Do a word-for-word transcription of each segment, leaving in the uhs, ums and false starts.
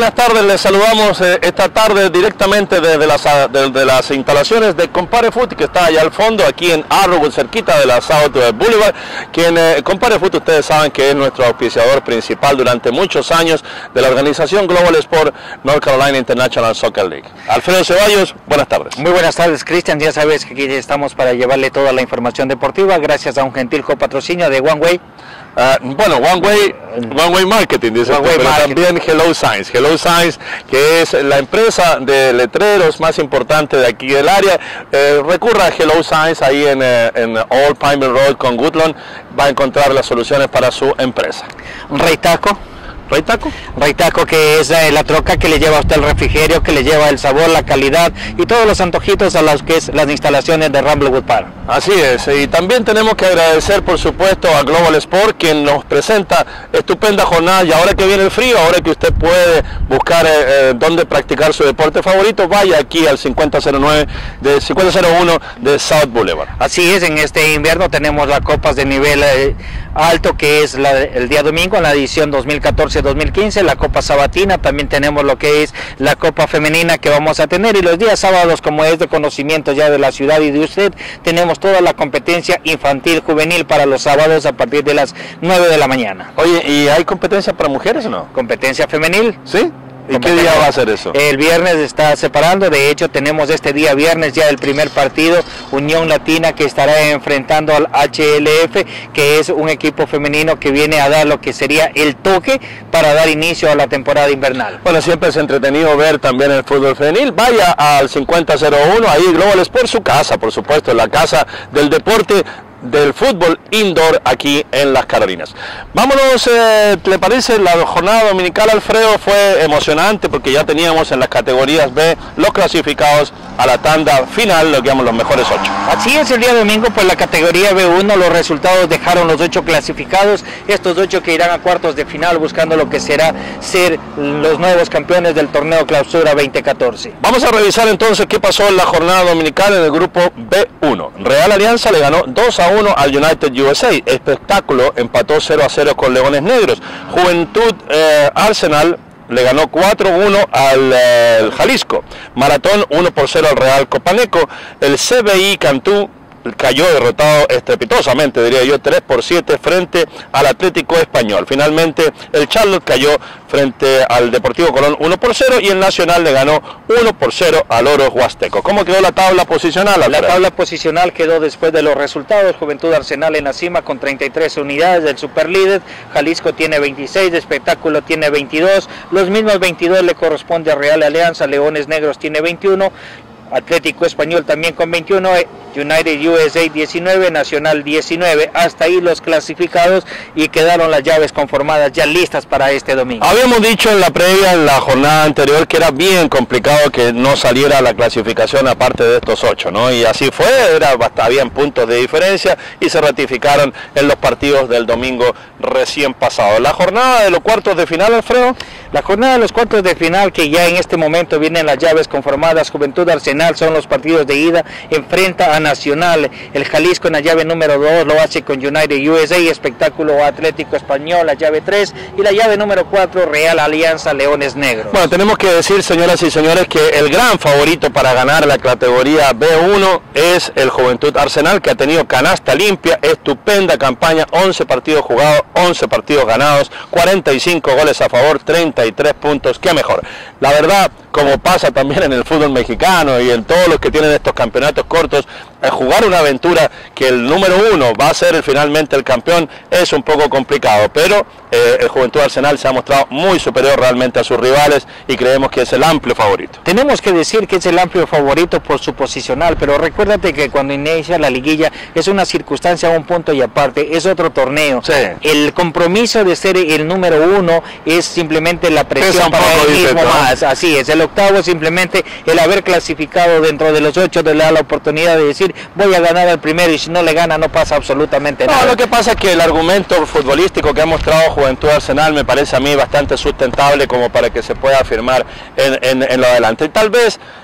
buenas tardes, les saludamos eh, esta tarde directamente desde las, desde las instalaciones de Compare Food, que está allá al fondo, aquí en Arrowwood, cerquita de la South Boulevard. Quien eh, Compare Food, ustedes saben que es nuestro auspiciador principal durante muchos años de la organización Global Sport North Carolina International Soccer League. Alfredo Ceballos, buenas tardes. Muy buenas tardes, Cristian. Ya sabes que aquí estamos para llevarle toda la información deportiva gracias a un gentil copatrocinio de One Way. Uh, bueno, One Way, One Way Marketing, dice One usted, Way pero Marketing. también Hello Signs. Hello Signs, que es la empresa de letreros más importante de aquí del área. Eh, recurra a Hello Signs ahí en, eh, en Old Pinewood Road con Woodlawn. Va a encontrar las soluciones para su empresa. Rey Taco. ¿Rey Taco? Rey Taco, que es eh, la troca que le lleva a usted el refrigerio, que le lleva el sabor, la calidad y todos los antojitos a las que es las instalaciones de Ramblewood Park. Así es, y también tenemos que agradecer por supuesto a Global Sport, quien nos presenta estupenda jornada, y ahora que viene el frío, ahora que usted puede buscar eh, eh, dónde practicar su deporte favorito, vaya aquí al cincuenta cero nueve de cincuenta cero uno de South Boulevard. Así es, en este invierno tenemos las copas de nivel eh, alto, que es la, el día domingo en la edición dos mil catorce dos mil quince, la Copa Sabatina. También tenemos lo que es la Copa Femenina que vamos a tener, y los días sábados, como es de conocimiento ya de la ciudad y de usted, tenemos toda la competencia infantil juvenil para los sábados a partir de las nueve de la mañana. Oye, ¿y hay competencia para mujeres o no? Competencia femenil. ¿Sí? ¿Y qué día va a ser eso? El viernes está separando, de hecho tenemos este día viernes ya el primer partido, Unión Latina, que estará enfrentando al H L F, que es un equipo femenino que viene a dar lo que sería el toque para dar inicio a la temporada invernal. Bueno, siempre es entretenido ver también el fútbol femenil. Vaya al cincuenta cero uno, ahí Global Sport, su casa, por supuesto, la casa del deporte del fútbol indoor aquí en las Carolinas. Vámonos, eh, ¿le parece? La jornada dominical, Alfredo, fue emocionante porque ya teníamos en las categorías B los clasificados a la tanda final, lo que llamamos los mejores ocho. Así es, el día domingo pues la categoría B uno, los resultados dejaron los ocho clasificados, estos ocho que irán a cuartos de final buscando lo que será ser los nuevos campeones del torneo Clausura veinte catorce. Vamos a revisar entonces qué pasó en la jornada dominical en el grupo B uno. Real Alianza le ganó dos a uno al United U S A. Espectáculo empató cero a cero con Leones Negros. Juventud eh, Arsenal le ganó cuatro a uno al eh, Jalisco. Maratón uno por cero al Real Copaneco. El C B I Cantú cayó derrotado estrepitosamente, diría yo, tres por siete frente al Atlético Español. Finalmente el Charlotte cayó frente al Deportivo Colón uno por cero, y el Nacional le ganó uno por cero al Oro Huasteco. ¿Cómo quedó la tabla posicional, Alfredo? La tabla posicional quedó después de los resultados: Juventud Arsenal en la cima con treinta y tres unidades del superlíder, Jalisco tiene veintiséis, Espectáculo tiene veintidós, los mismos veintidós le corresponde a Real Alianza, Leones Negros tiene veintiuno, Atlético Español también con veintiuno, United U S A diecinueve, Nacional diecinueve. Hasta ahí los clasificados, y quedaron las llaves conformadas ya listas para este domingo. Habíamos dicho en la previa, en la jornada anterior, que era bien complicado que no saliera la clasificación aparte de estos ocho, ¿no? Y así fue, era, habían puntos de diferencia y se ratificaron en los partidos del domingo recién pasado. La jornada de los cuartos de final, Alfredo. La jornada de los cuartos de final, que ya en este momento vienen las llaves conformadas: Juventud Arsenal son los partidos de ida, enfrenta a Nacional, el Jalisco en la llave número dos lo hace con United U S A, Espectáculo Atlético Español la llave tres, y la llave número cuatro Real Alianza Leones Negros. Bueno, tenemos que decir, señoras y señores, que el gran favorito para ganar la categoría B uno es el Juventud Arsenal, que ha tenido canasta limpia, estupenda campaña, once partidos jugados, once partidos ganados, cuarenta y cinco goles a favor, treinta y tres puntos, qué mejor. La verdad, como pasa también en el fútbol mexicano y en todos los que tienen estos campeonatos cortos, eh, jugar una aventura que el número uno va a ser el, finalmente el campeón es un poco complicado, pero eh, el Juventud Arsenal se ha mostrado muy superior realmente a sus rivales y creemos que es el amplio favorito. Tenemos que decir que es el amplio favorito por su posicional, pero recuérdate que cuando inicia la liguilla es una circunstancia, un punto y aparte, es otro torneo. Sí. El compromiso de ser el número uno es simplemente la presión para poco, él mismo dice, más, así es. El octavo es simplemente el haber clasificado dentro de los ocho, le da la oportunidad de decir voy a ganar al primero, y si no le gana no pasa absolutamente nada. No, lo que pasa es que el argumento futbolístico que ha mostrado Juventud Arsenal me parece a mí bastante sustentable como para que se pueda afirmar en, en, en lo adelante. Y tal vez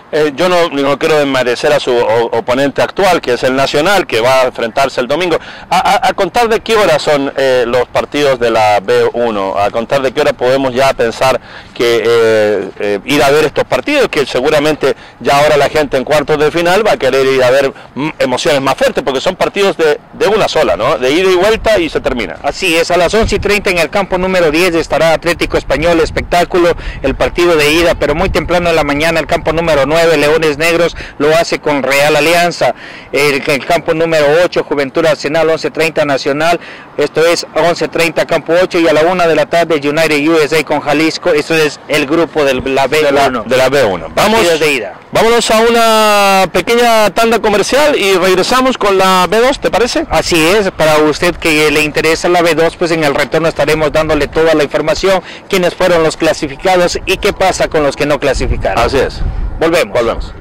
Eh, yo no, no quiero desmerecer a su o, oponente actual, que es el Nacional, que va a enfrentarse el domingo. A, a, a contar de qué hora son eh, los partidos de la B uno, a contar de qué hora podemos ya pensar que eh, eh, ir a ver estos partidos, que seguramente ya ahora la gente en cuartos de final va a querer ir a ver emociones más fuertes, porque son partidos de, de una sola, ¿no? De ida y vuelta y se termina. Así es, a las once y treinta en el campo número diez estará Atlético Español Espectáculo, el partido de ida, pero muy temprano en la mañana el campo número nueve, Leones Negros, lo hace con Real Alianza. El, el campo número ocho, Juventud Arsenal, once treinta Nacional, esto es once treinta campo ocho, y a la una de la tarde United U S A con Jalisco. Esto es el grupo de la B uno. De la, de la B uno. Vamos, de ida. Vámonos a una pequeña tanda comercial y regresamos con la B dos, ¿te parece? Así es, para usted que le interesa la B dos, pues en el retorno estaremos dándole toda la información, quiénes fueron los clasificados y qué pasa con los que no clasificaron. Así es. Volvemos. Volvemos.